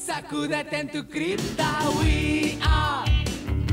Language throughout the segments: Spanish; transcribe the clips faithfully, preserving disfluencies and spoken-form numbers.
Sacúdete en tu cripta, we are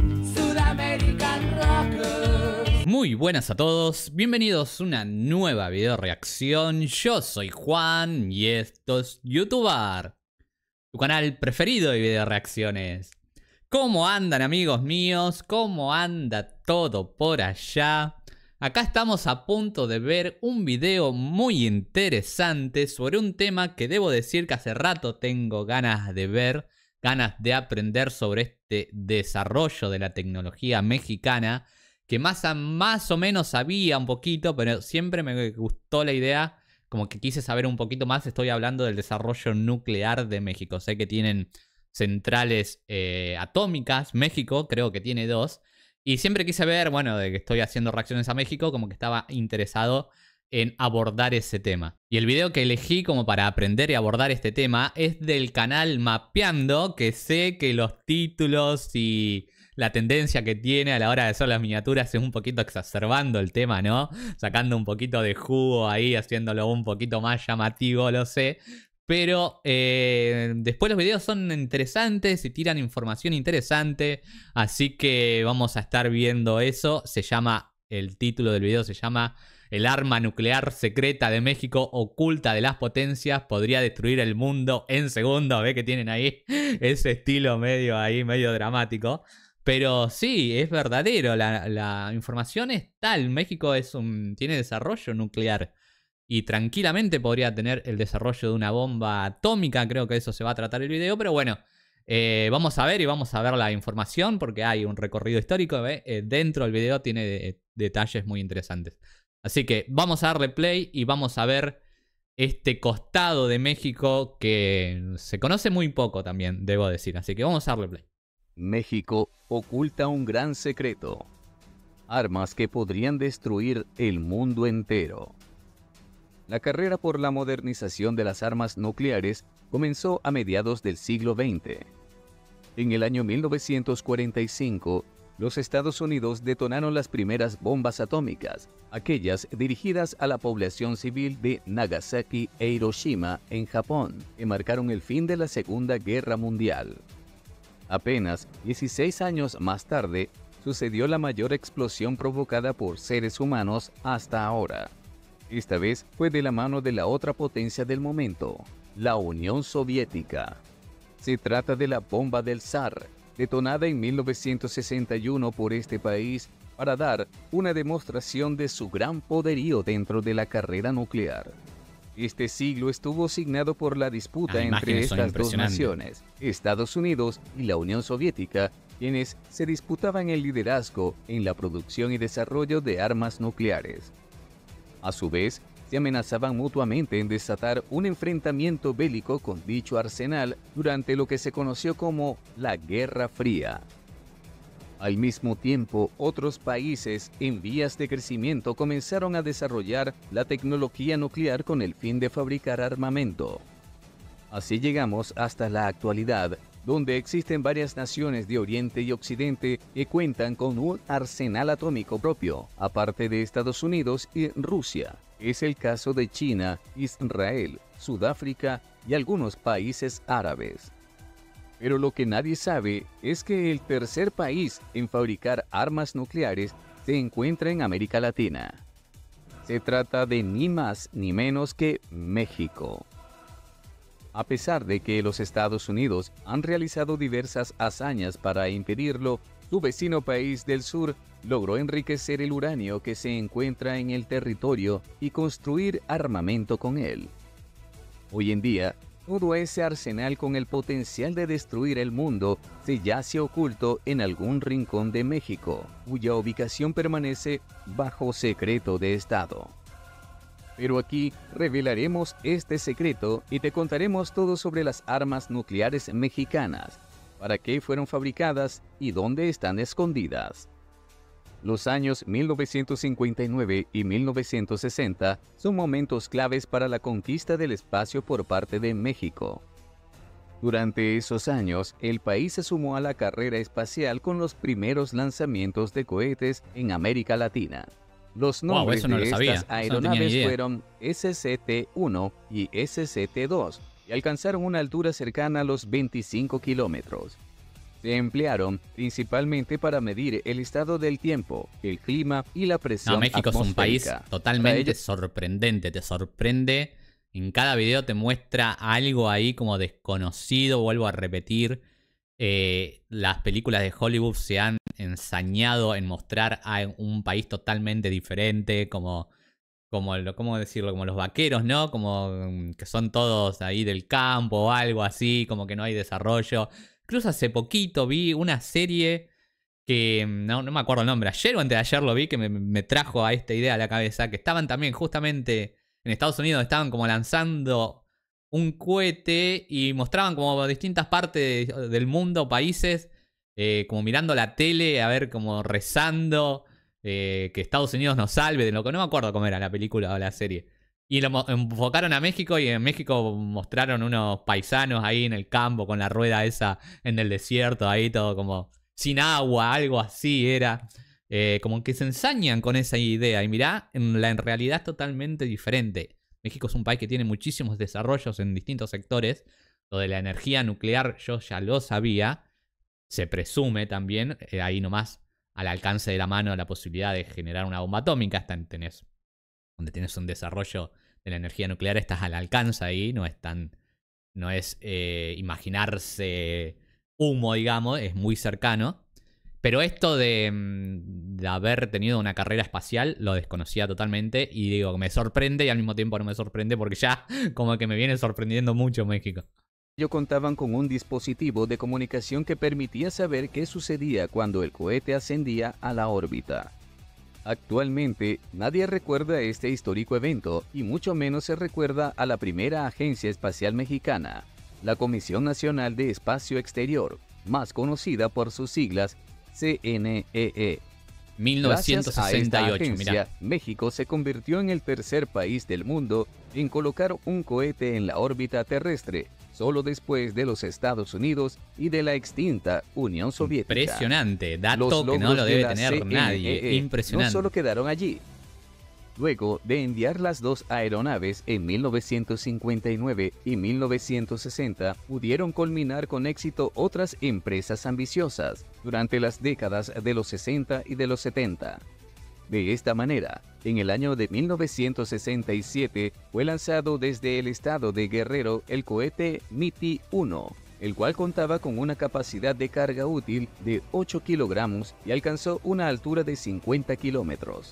Sudamerican Rockers. Muy buenas a todos, bienvenidos a una nueva video reacción. Yo soy Juan y esto es YouTuber, tu canal preferido de video reacciones. ¿Cómo andan, amigos míos? ¿Cómo anda todo por allá? Acá estamos a punto de ver un video muy interesante sobre un tema que debo decir que hace rato tengo ganas de ver, ganas de aprender sobre este desarrollo de la tecnología mexicana, que más, a, más o menos sabía un poquito, pero siempre me gustó la idea, como que quise saber un poquito más. Estoy hablando del desarrollo nuclear de México. Sé que tienen centrales eh, atómicas, México creo que tiene dos. Y siempre quise ver, bueno, de que estoy haciendo reacciones a México, como que estaba interesado en abordar ese tema. Y el video que elegí como para aprender y abordar este tema es del canal Mapeando, que sé que los títulos y la tendencia que tiene a la hora de hacer las miniaturas es un poquito exacerbando el tema, ¿no? Sacando un poquito de jugo ahí, haciéndolo un poquito más llamativo, lo sé. Pero eh, después los videos son interesantes y tiran información interesante. Así que vamos a estar viendo eso. Se llama, el título del video se llama "El arma nuclear secreta de México oculta de las potencias podría destruir el mundo en segundos". ¿Ve que tienen ahí ese estilo medio ahí, medio dramático? Pero sí, es verdadero. La, la información es tal. México es un, tiene desarrollo nuclear. Y tranquilamente podría tener el desarrollo de una bomba atómica. Creo que eso se va a tratar el video. Pero bueno, eh, vamos a ver y vamos a ver la información. Porque hay un recorrido histórico. ¿eh? Eh, dentro del video tiene de, detalles muy interesantes. Así que vamos a darle play y vamos a ver este costado de México que se conoce muy poco también, debo decir. Así que vamos a darle play. México oculta un gran secreto. Armas que podrían destruir el mundo entero. La carrera por la modernización de las armas nucleares comenzó a mediados del siglo veinte. En el año mil novecientos cuarenta y cinco, los Estados Unidos detonaron las primeras bombas atómicas, aquellas dirigidas a la población civil de Nagasaki e Hiroshima en Japón, que marcaron el fin de la Segunda Guerra Mundial. Apenas dieciséis años más tarde, sucedió la mayor explosión provocada por seres humanos hasta ahora. Esta vez fue de la mano de la otra potencia del momento, la Unión Soviética. Se trata de la bomba del zar, detonada en mil novecientos sesenta y uno por este país para dar una demostración de su gran poderío dentro de la carrera nuclear. Este siglo estuvo signado por la disputa entre estas dos naciones, Estados Unidos y la Unión Soviética, quienes se disputaban el liderazgo en la producción y desarrollo de armas nucleares. A su vez, se amenazaban mutuamente en desatar un enfrentamiento bélico con dicho arsenal durante lo que se conoció como la Guerra Fría. Al mismo tiempo, otros países en vías de crecimiento comenzaron a desarrollar la tecnología nuclear con el fin de fabricar armamento. Así llegamos hasta la actualidad, donde existen varias naciones de Oriente y Occidente que cuentan con un arsenal atómico propio, aparte de Estados Unidos y Rusia. Es el caso de China, Israel, Sudáfrica y algunos países árabes. Pero lo que nadie sabe es que el tercer país en fabricar armas nucleares se encuentra en América Latina. Se trata de ni más ni menos que México. A pesar de que los Estados Unidos han realizado diversas hazañas para impedirlo, su vecino país del sur logró enriquecer el uranio que se encuentra en el territorio y construir armamento con él. Hoy en día, todo ese arsenal con el potencial de destruir el mundo se yace oculto en algún rincón de México, cuya ubicación permanece bajo secreto de Estado. Pero aquí revelaremos este secreto y te contaremos todo sobre las armas nucleares mexicanas, para qué fueron fabricadas y dónde están escondidas. Los años mil novecientos cincuenta y nueve y mil novecientos sesenta son momentos claves para la conquista del espacio por parte de México. Durante esos años, el país se sumó a la carrera espacial con los primeros lanzamientos de cohetes en América Latina. Los nombres wow, no de estas aeronaves no fueron S C T uno y S C T dos, y alcanzaron una altura cercana a los veinticinco kilómetros. Se emplearon principalmente para medir el estado del tiempo, el clima y la presión No, México es un país atmosférica. totalmente Para ello- sorprendente, te sorprende. En cada video te muestra algo ahí como desconocido, vuelvo a repetir. Eh, las películas de Hollywood se han ensañado en mostrar a un país totalmente diferente, como, como lo- ¿cómo decirlo? Como los vaqueros, ¿no? Como mm, que son todos ahí del campo o algo así, como que no hay desarrollo. Incluso hace poquito vi una serie que mm, no, no me acuerdo el nombre, ayer o antes de ayer lo vi, que me, me trajo a esta idea a la cabeza, que estaban también justamente en Estados Unidos, estaban como lanzando un cohete y mostraban como distintas partes de- del mundo, países, eh, como mirando la tele, a ver, como rezando, eh, que Estados Unidos nos salve de lo que no me acuerdo cómo era la película o la serie. Y lo mo- enfocaron a México y en México mostraron unos paisanos ahí en el campo con la rueda esa en el desierto, ahí todo como sin agua, algo así era. Eh, como que se ensañan con esa idea. Y mirá, en la en realidad es totalmente diferente. México es un país que tiene muchísimos desarrollos en distintos sectores. Lo de la energía nuclear yo ya lo sabía. Se presume también, eh, ahí nomás al alcance de la mano, la posibilidad de generar una bomba atómica. Hasta tenés, donde tenés un desarrollo de la energía nuclear, estás al alcance ahí. No es tan, no es eh, imaginarse humo, digamos, es muy cercano. Pero esto de, mm, de haber tenido una carrera espacial lo desconocía totalmente. Y digo, me sorprende y al mismo tiempo no me sorprende porque ya como que me viene sorprendiendo mucho México. Ellos contaban con un dispositivo de comunicación que permitía saber qué sucedía cuando el cohete ascendía a la órbita. Actualmente, nadie recuerda este histórico evento y mucho menos se recuerda a la primera agencia espacial mexicana, la Comisión Nacional de Espacio Exterior, más conocida por sus siglas C N E E. mil novecientos sesenta y ocho, Gracias a esta agencia, mirá. México se convirtió en el tercer país del mundo en colocar un cohete en la órbita terrestre, solo después de los Estados Unidos y de la extinta Unión Soviética. Impresionante, dato Los que no logros lo de debe la tener C N E E nadie. Impresionante. No solo quedaron allí. Luego de enviar las dos aeronaves en mil novecientos cincuenta y nueve y mil novecientos sesenta, pudieron culminar con éxito otras empresas ambiciosas durante las décadas de los sesenta y de los setenta. De esta manera, en el año de mil novecientos sesenta y siete fue lanzado desde el estado de Guerrero el cohete MITI uno, el cual contaba con una capacidad de carga útil de ocho kilogramos y alcanzó una altura de cincuenta kilómetros.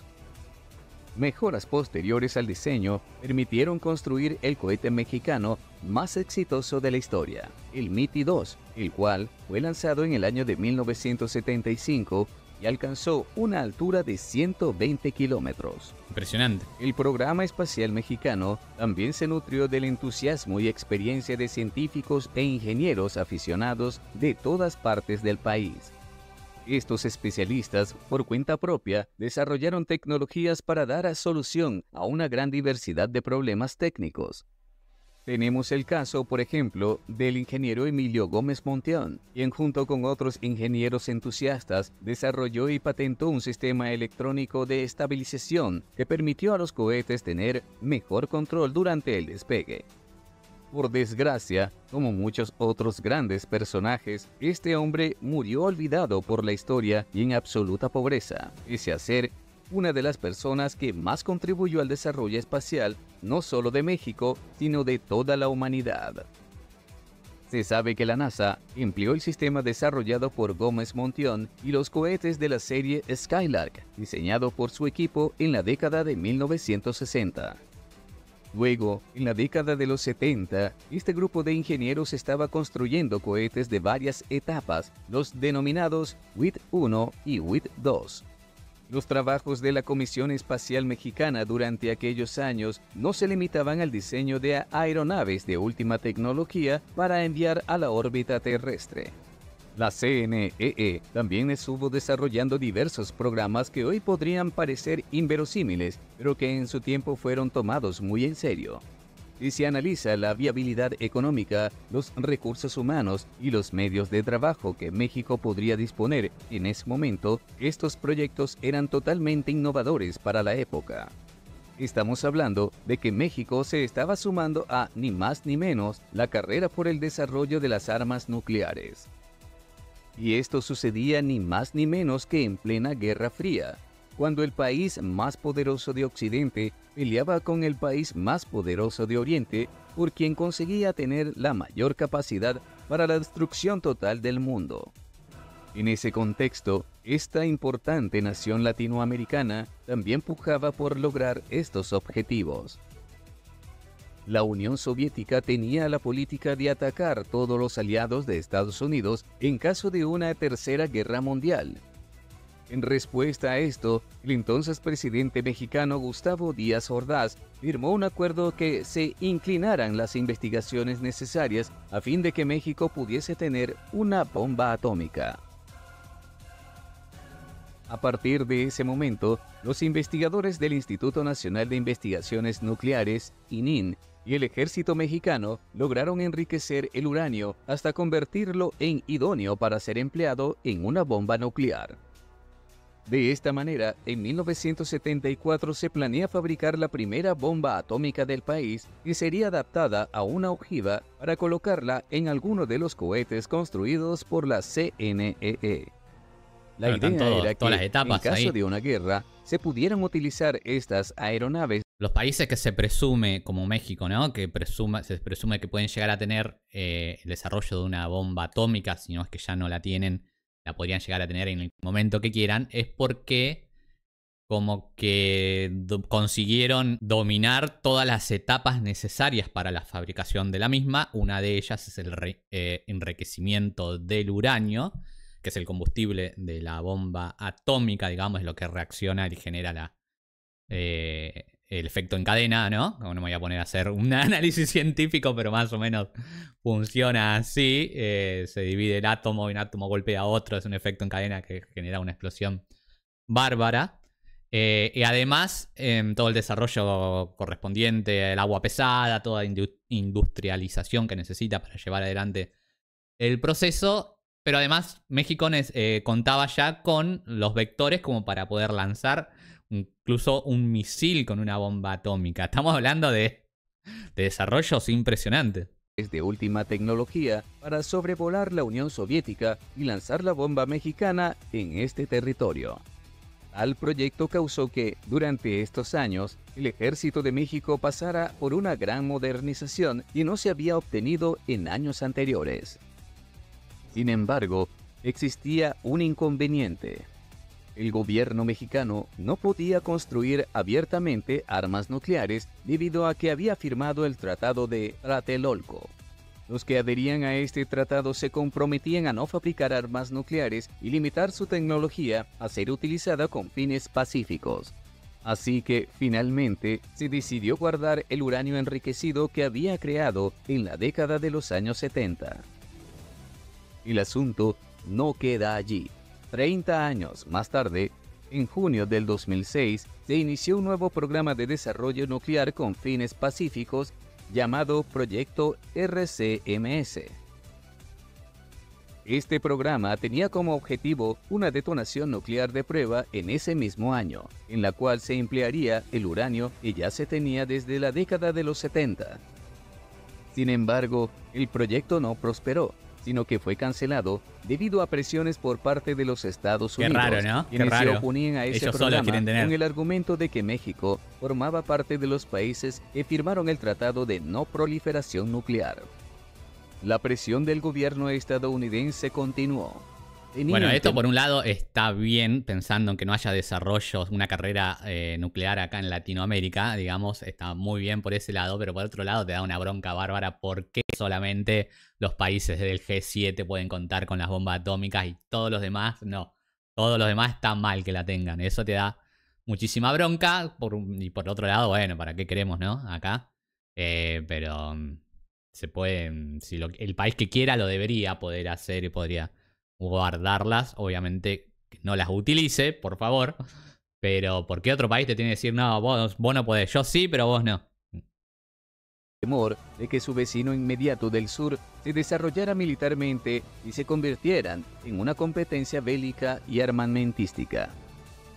Mejoras posteriores al diseño permitieron construir el cohete mexicano más exitoso de la historia, el MITI dos, el cual fue lanzado en el año de mil novecientos setenta y cinco y alcanzó una altura de ciento veinte kilómetros. Impresionante. El programa espacial mexicano también se nutrió del entusiasmo y experiencia de científicos e ingenieros aficionados de todas partes del país. Estos especialistas, por cuenta propia, desarrollaron tecnologías para dar a solución a una gran diversidad de problemas técnicos. Tenemos el caso, por ejemplo, del ingeniero Emilio Gómez Monteón, quien junto con otros ingenieros entusiastas desarrolló y patentó un sistema electrónico de estabilización que permitió a los cohetes tener mejor control durante el despegue. Por desgracia, como muchos otros grandes personajes, este hombre murió olvidado por la historia y en absoluta pobreza, pese a ser una de las personas que más contribuyó al desarrollo espacial, no solo de México, sino de toda la humanidad. Se sabe que la NASA empleó el sistema desarrollado por Gómez Monteón y los cohetes de la serie Skylark, diseñado por su equipo en la década de mil novecientos sesenta. Luego, en la década de los setenta, este grupo de ingenieros estaba construyendo cohetes de varias etapas, los denominados W I T uno y W I T dos. Los trabajos de la Comisión Espacial Mexicana durante aquellos años no se limitaban al diseño de aeronaves de última tecnología para enviar a la órbita terrestre. La C N E E también estuvo desarrollando diversos programas que hoy podrían parecer inverosímiles, pero que en su tiempo fueron tomados muy en serio. Si se analiza la viabilidad económica, los recursos humanos y los medios de trabajo que México podría disponer en ese momento, estos proyectos eran totalmente innovadores para la época. Estamos hablando de que México se estaba sumando a, ni más ni menos, la carrera por el desarrollo de las armas nucleares. Y esto sucedía ni más ni menos que en plena Guerra Fría, cuando el país más poderoso de Occidente peleaba con el país más poderoso de Oriente por quien conseguía tener la mayor capacidad para la destrucción total del mundo. En ese contexto, esta importante nación latinoamericana también pujaba por lograr estos objetivos. La Unión Soviética tenía la política de atacar todos los aliados de Estados Unidos en caso de una tercera guerra mundial. En respuesta a esto, el entonces presidente mexicano Gustavo Díaz Ordaz firmó un acuerdo que se inclinaran las investigaciones necesarias a fin de que México pudiese tener una bomba atómica. A partir de ese momento, los investigadores del Instituto Nacional de Investigaciones Nucleares, I N I N, y el ejército mexicano lograron enriquecer el uranio hasta convertirlo en idóneo para ser empleado en una bomba nuclear. De esta manera, en mil novecientos setenta y cuatro se planea fabricar la primera bomba atómica del país y sería adaptada a una ojiva para colocarla en alguno de los cohetes construidos por la C N E E. La Pero idea todo, era que, todas las etapas en caso ahí. de una guerra, se pudieran utilizar estas aeronaves. Los países que se presume, como México, ¿no? Que presuma, se presume que pueden llegar a tener eh, el desarrollo de una bomba atómica, si no es que ya no la tienen, la podrían llegar a tener en el momento que quieran, es porque como que do- consiguieron dominar todas las etapas necesarias para la fabricación de la misma. Una de ellas es el re- eh, enriquecimiento del uranio, que es el combustible de la bomba atómica, digamos, es lo que reacciona y genera la, eh, el efecto en cadena, ¿no? No me voy a poner a hacer un análisis científico, pero más o menos funciona así. Eh, se divide el átomo y un átomo golpea a otro, es un efecto en cadena que genera una explosión bárbara. Eh, y además, eh, todo el desarrollo correspondiente, el agua pesada, toda la indu- industrialización que necesita para llevar adelante el proceso. Pero además, México eh, contaba ya con los vectores como para poder lanzar incluso un misil con una bomba atómica. Estamos hablando de, de desarrollos impresionantes. De última tecnología para sobrevolar la Unión Soviética y lanzar la bomba mexicana en este territorio. Tal proyecto causó que, durante estos años, el ejército de México pasara por una gran modernización que no se había obtenido en años anteriores. Sin embargo, existía un inconveniente. El gobierno mexicano no podía construir abiertamente armas nucleares debido a que había firmado el Tratado de Tlatelolco. Los que adherían a este tratado se comprometían a no fabricar armas nucleares y limitar su tecnología a ser utilizada con fines pacíficos. Así que, finalmente, se decidió guardar el uranio enriquecido que había creado en la década de los años setenta. El asunto no queda allí. treinta años más tarde, en junio del dos mil seis, se inició un nuevo programa de desarrollo nuclear con fines pacíficos llamado Proyecto R C M S. Este programa tenía como objetivo una detonación nuclear de prueba en ese mismo año, en la cual se emplearía el uranio que ya se tenía desde la década de los setenta. Sin embargo, el proyecto no prosperó, sino que fue cancelado debido a presiones por parte de los Estados Qué Unidos, raro, ¿no? Qué quienes se raro. oponían a ese Ellos solo programa quieren tener. con el argumento de que México formaba parte de los países que firmaron el Tratado de No Proliferación Nuclear. La presión del gobierno estadounidense continuó. Tenían Bueno, esto que- por un lado está bien, pensando en que no haya desarrollos, una carrera eh, nuclear acá en Latinoamérica, digamos, está muy bien por ese lado, pero por otro lado te da una bronca bárbara porque solamente los países del G siete pueden contar con las bombas atómicas y todos los demás no. Todos los demás está mal que la tengan. Eso te da muchísima bronca. Por, un- y por otro lado, bueno, ¿para qué queremos, no? Acá. Eh, pero mm, se puede, mm, si lo- el país que quiera lo debería poder hacer y podría guardarlas. Obviamente que no las utilice, por favor. Pero ¿por qué otro país te tiene que decir, no, vos, vos no podés? Yo sí, pero vos no. temor de que su vecino inmediato del sur se desarrollara militarmente y se convirtieran en una competencia bélica y armamentística.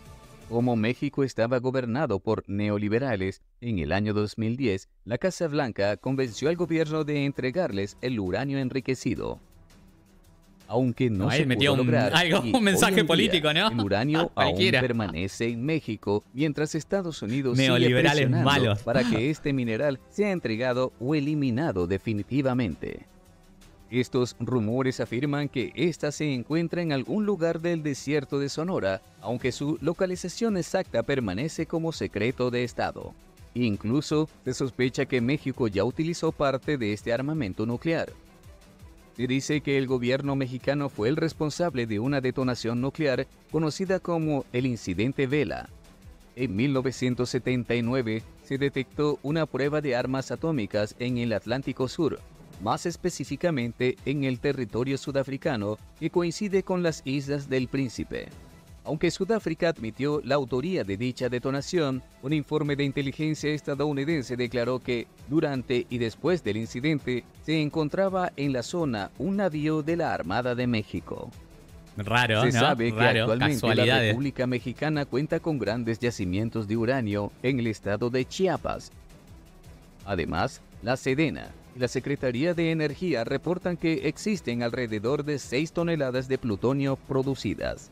Como México estaba gobernado por neoliberales, en el año dos mil diez, la Casa Blanca convenció al gobierno de entregarles el uranio enriquecido. Aunque no, No, ahí se metió pudo un- lograr, algo, y un mensaje hoy en día político, ¿no? el uranio aún Cualquiera. permanece en México, mientras Estados Unidos sigue Neoliberales presionando malos. para que este mineral sea entregado o eliminado definitivamente. Estos rumores afirman que ésta se encuentra en algún lugar del desierto de Sonora, aunque su localización exacta permanece como secreto de Estado. Incluso se sospecha que México ya utilizó parte de este armamento nuclear. Se dice que el gobierno mexicano fue el responsable de una detonación nuclear conocida como el Incidente Vela. En mil novecientos setenta y nueve se detectó una prueba de armas atómicas en el Atlántico Sur, más específicamente en el territorio sudafricano, que coincide con las Islas del Príncipe. Aunque Sudáfrica admitió la autoría de dicha detonación, un informe de inteligencia estadounidense declaró que, durante y después del incidente, se encontraba en la zona un navío de la Armada de México. Raro, Se ¿no? sabe que Raro, actualmente la casualidades. República Mexicana cuenta con grandes yacimientos de uranio en el estado de Chiapas. Además, la Sedena y la Secretaría de Energía reportan que existen alrededor de seis toneladas de plutonio producidas.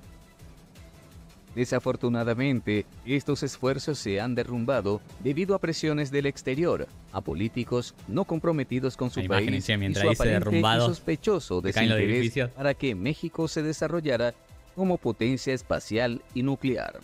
Desafortunadamente, estos esfuerzos se han derrumbado debido a presiones del exterior, a políticos no comprometidos con su país Imagínense, y mientras su dice aparente y derrumbados, sospechoso se caen los desinterés edificios. para que México se desarrollara como potencia espacial y nuclear.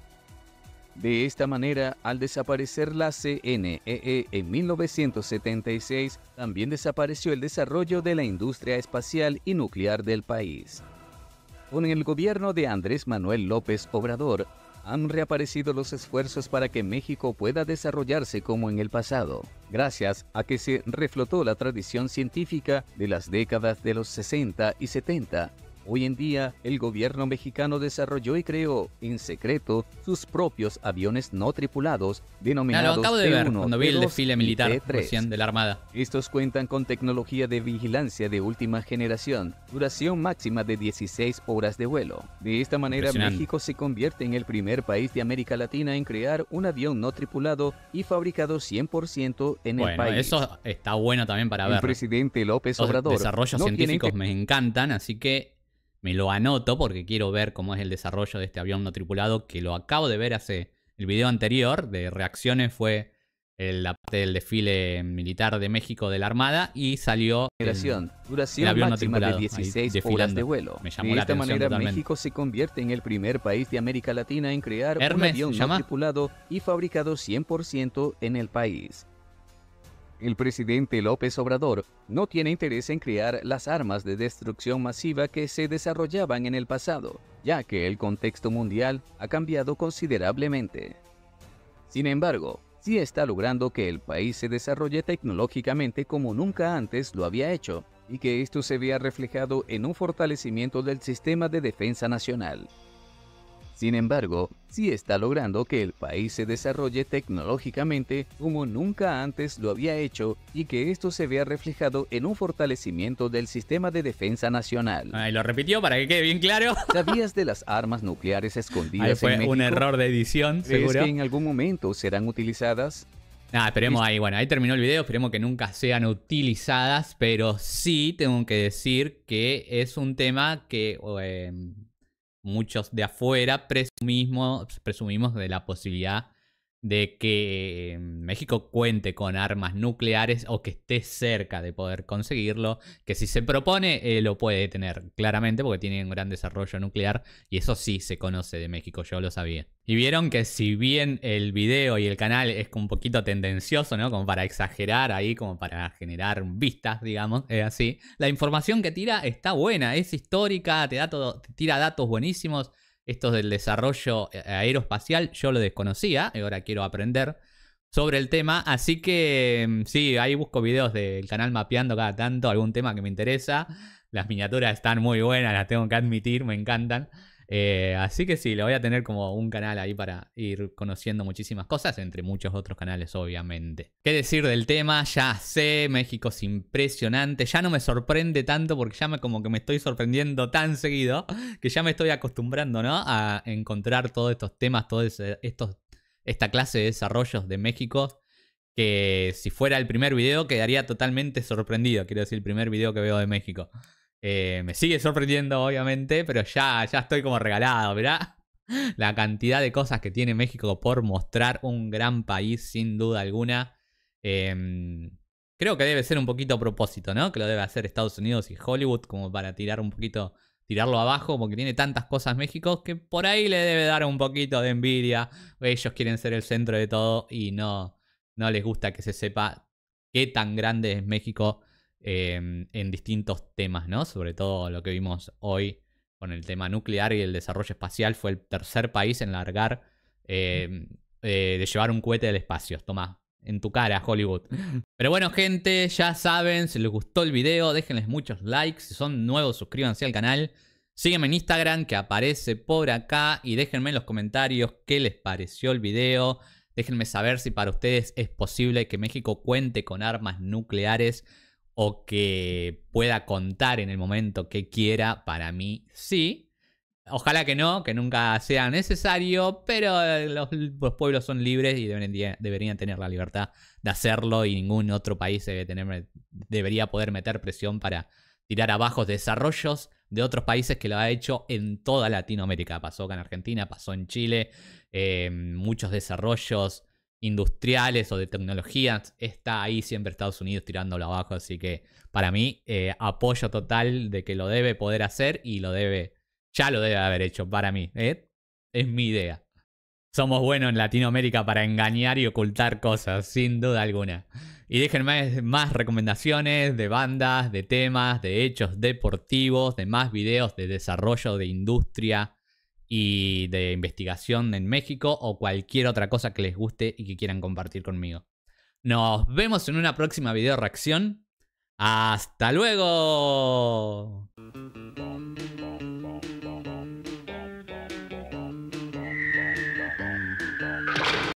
De esta manera, al desaparecer la C N E E en mil novecientos setenta y seis, también desapareció el desarrollo de la industria espacial y nuclear del país. Con el gobierno de Andrés Manuel López Obrador, han reaparecido los esfuerzos para que México pueda desarrollarse como en el pasado, gracias a que se reflotó la tradición científica de las décadas de los sesenta y setenta. Hoy en día, el gobierno mexicano desarrolló y creó, en secreto, sus propios aviones no tripulados, Ah, denominados lo acabo de ver T uno, cuando vi el T dos desfile y militar T tres. recién de la Armada. Estos cuentan con tecnología de vigilancia de última generación, duración máxima de dieciséis horas de vuelo. De esta manera, Impresionante. México se convierte en el primer país de América Latina en crear un avión no tripulado y fabricado cien por ciento en el Bueno, país. eso está bueno también para El ver. presidente López Los Obrador desarrollos no tiene científicos inter- me encantan, así que me lo anoto porque quiero ver cómo es el desarrollo de este avión no tripulado, que lo acabo de ver hace... El video anterior de reacciones fue el- la parte del desfile militar de México de la Armada y salió el, generación, el duración avión no máxima de tripulado, ahí dieciséis horas desfilando. de vuelo. Me llamó De la esta atención manera, totalmente. México se convierte en el primer país de América Latina en crear un Hermes, avión ¿se no llama? tripulado y fabricado cien por ciento en el país. El presidente López Obrador no tiene interés en crear las armas de destrucción masiva que se desarrollaban en el pasado, ya que el contexto mundial ha cambiado considerablemente. Sin embargo, sí está logrando que el país se desarrolle tecnológicamente como nunca antes lo había hecho, y que esto se vea reflejado en un fortalecimiento del sistema de defensa nacional. Sin embargo, sí está logrando que el país se desarrolle tecnológicamente como nunca antes lo había hecho y que esto se vea reflejado en un fortalecimiento del sistema de defensa nacional. Ahí lo repitió para que quede bien claro. ¿Sabías de las armas nucleares escondidas Ahí en fue México? un error de edición, ¿Crees seguro. que en algún momento serán utilizadas? Nada, esperemos ahí, bueno, ahí terminó el video, esperemos que nunca sean utilizadas, pero sí tengo que decir que es un tema que eh, muchos de afuera presumimos, presumimos de la posibilidad de que México cuente con armas nucleares o que esté cerca de poder conseguirlo, que si se propone eh, lo puede tener claramente porque tiene un gran desarrollo nuclear y eso sí se conoce de México, yo lo sabía. Y vieron que si bien el video y el canal es un poquito tendencioso, ¿no? Como para exagerar ahí, como para generar vistas, digamos, es así. La información que tira está buena, es histórica, te, da todo, te tira datos buenísimos. Estos del desarrollo aeroespacial yo lo desconocía y ahora quiero aprender sobre el tema. Así que sí, ahí busco videos del canal mapeando cada tanto algún tema que me interesa. Las miniaturas están muy buenas, las tengo que admitir, me encantan. Eh, así que sí, lo voy a tener como un canal ahí para ir conociendo muchísimas cosas, entre muchos otros canales, obviamente. ¿Qué decir del tema? Ya sé, México es impresionante. Ya no me sorprende tanto porque ya me, como que me estoy sorprendiendo tan seguido que ya me estoy acostumbrando, ¿no? A encontrar todos estos temas, todos estos, esta clase de desarrollos de México. Que si fuera el primer video quedaría totalmente sorprendido. Quiero decir, el primer video que veo de México. Eh, me sigue sorprendiendo, obviamente, pero ya, ya estoy como regalado, ¿verdad? La cantidad de cosas que tiene México por mostrar. Un gran país, sin duda alguna. Eh, creo que debe ser un poquito a propósito, ¿no? Que lo debe hacer Estados Unidos y Hollywood como para tirar un poquito, tirarlo abajo, porque tiene tantas cosas México que por ahí le debe dar un poquito de envidia. Ellos quieren ser el centro de todo y no... No les gusta que se sepa qué tan grande es México eh, en distintos temas, ¿no? Sobre todo lo que vimos hoy con el tema nuclear y el desarrollo espacial. Fue el tercer país en largar, eh, eh, de llevar un cohete del espacio. Toma, en tu cara, Hollywood. Pero bueno, gente, ya saben, si les gustó el video, déjenles muchos likes. Si son nuevos, suscríbanse al canal. Sígueme en Instagram, que aparece por acá. Y déjenme en los comentarios qué les pareció el video. Déjenme saber si para ustedes es posible que México cuente con armas nucleares o que pueda contar en el momento que quiera. Para mí, sí. Ojalá que no, que nunca sea necesario, pero los, los pueblos son libres y deberían, deberían tener la libertad de hacerlo y ningún otro país debe tener, debería poder meter presión para tirar abajo desarrollos de otros países que lo ha hecho en toda Latinoamérica. Pasó acá en Argentina, pasó en Chile. Eh, muchos desarrollos industriales o de tecnologías. Está ahí siempre Estados Unidos tirándolo abajo. Así que para mí, eh, apoyo total de que lo debe poder hacer y lo debe, ya lo debe haber hecho para mí. ¿eh? Es mi idea. Somos buenos en Latinoamérica para engañar y ocultar cosas, sin duda alguna. Y déjenme más recomendaciones de bandas, de temas, de hechos deportivos, de más videos de desarrollo de industria y de investigación en México o cualquier otra cosa que les guste y que quieran compartir conmigo. Nos vemos en una próxima video reacción. ¡Hasta luego!